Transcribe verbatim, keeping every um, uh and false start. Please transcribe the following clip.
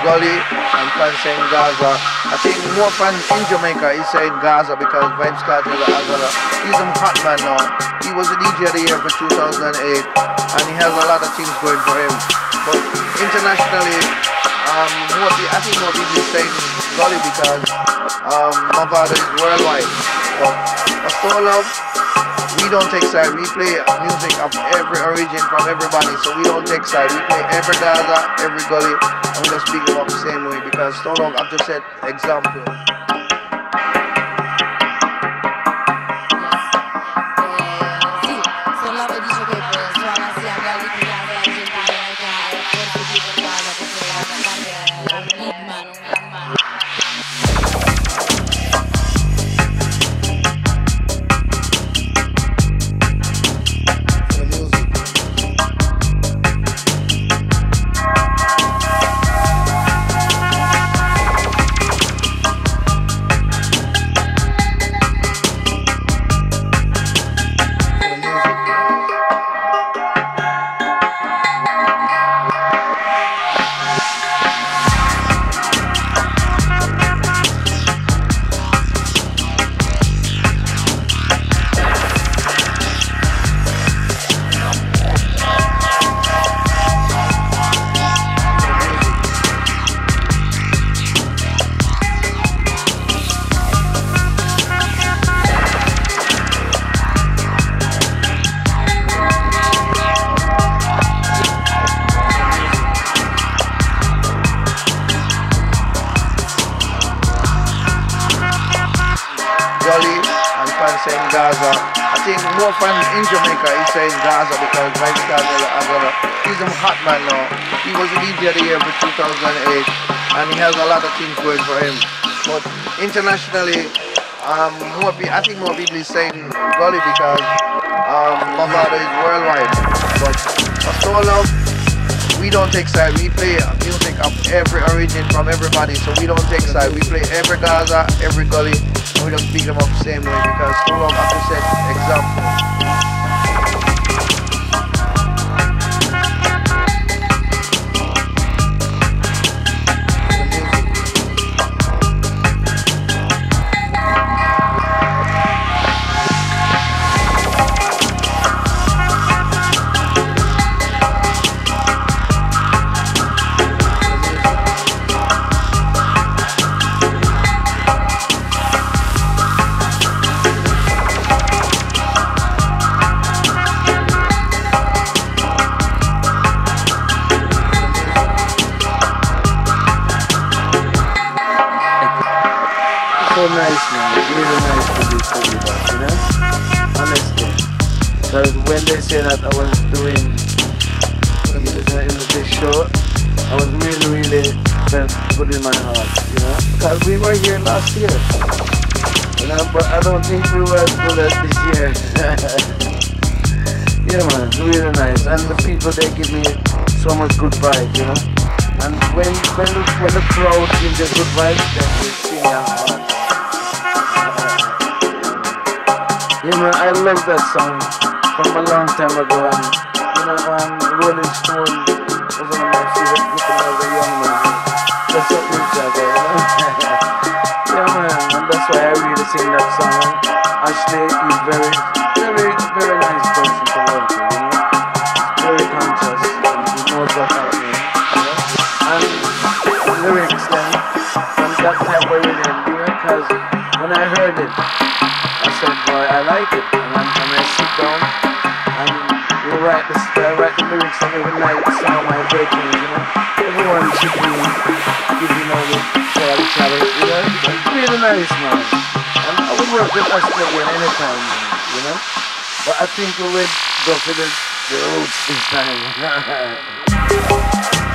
Gully and fans saying Gaza. I think more fans in Jamaica is saying Gaza because Vybz Kartel has a, he's a hot man now. He was a D J of the year for two thousand eight and he has a lot of things going for him. But internationally, um, more, I think more people is saying Gully because um, Mavado is worldwide. But for Stone Love, we don't take side. We play music of every origin from everybody, so we don't take side. We play every Gaza, every Gully, and we just speak them up the same way because Stone Love, I've just set example. Gully and fans saying Gaza. I think more fans in Jamaica is saying Gaza because Vybz Kartel has a, he's a hot man now. He was a D J of the year for two thousand eight and he has a lot of things going for him. But internationally, um, more I think more people is saying Gully because um, Mavado is worldwide. But for Stone Love, we don't take side. We play music of every origin from everybody, so we don't take side. We play every Gaza, every Gully, and we just beat them up the same way because Stone Love, as I said, example. So nice, man. It's really nice to be to be back, you know? Honestly. Because when they say that I was doing in this show, I was really, really felt good in my heart, you know? Because we were here last year, you know? But I don't think we were as good as this year. Yeah, man. It's really nice. And the people, they give me so much good vibes, you know? And when, when, when the crowd gives the good vibes, then we see our heart. You know, I love that song from a long time ago, and you know, um, Rolling Stone was one of my favorite groups when I was a young man. That's what we did, you know? Yeah, man, and that's why I really sing that song. Ashley is very, very, very nice person to work with, you know? Very conscious, and he knows what's happening, you know? And the lyrics then, from that type of rhythm, you know, because when I heard it, I said, boy, I like it, and, I'm, and I sit down and we write, this, I write the lyrics and every night, some of my breakings, you know. Everyone should be giving all the challenge, you know. It's really nice, man. And I would work with Ashley again anytime, you know. But I think we would go for the, the roots this time.